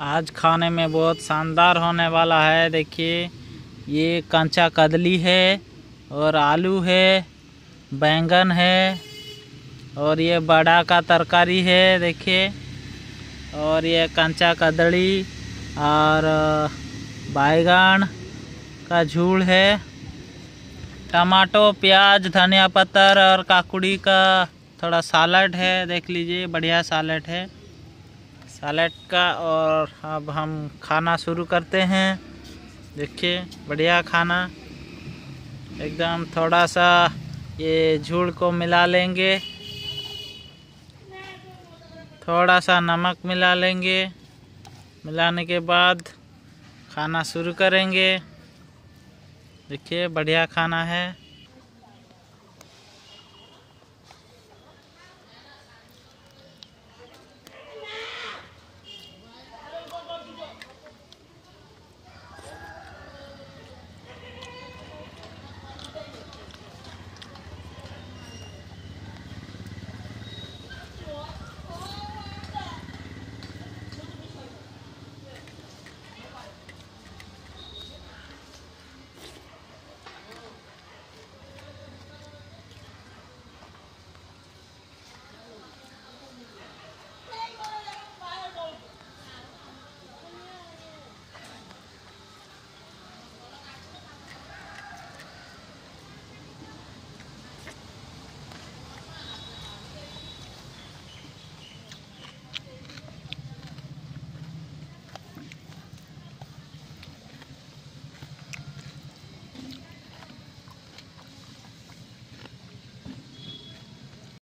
आज खाने में बहुत शानदार होने वाला है। देखिए, ये कंचा कदली है और आलू है, बैंगन है और ये बड़ा का तरकारी है। देखिए, और ये कंचा कदली और बैगन का झोल है, टमाटो, प्याज, धनिया पत्तर और काकुड़ी का थोड़ा सालड है। देख लीजिए, बढ़िया सालड है सालड का। और अब हम खाना शुरू करते हैं। देखिए, बढ़िया खाना एकदम। थोड़ा सा ये झोल को मिला लेंगे, थोड़ा सा नमक मिला लेंगे। मिलाने के बाद खाना शुरू करेंगे। देखिए, बढ़िया खाना है।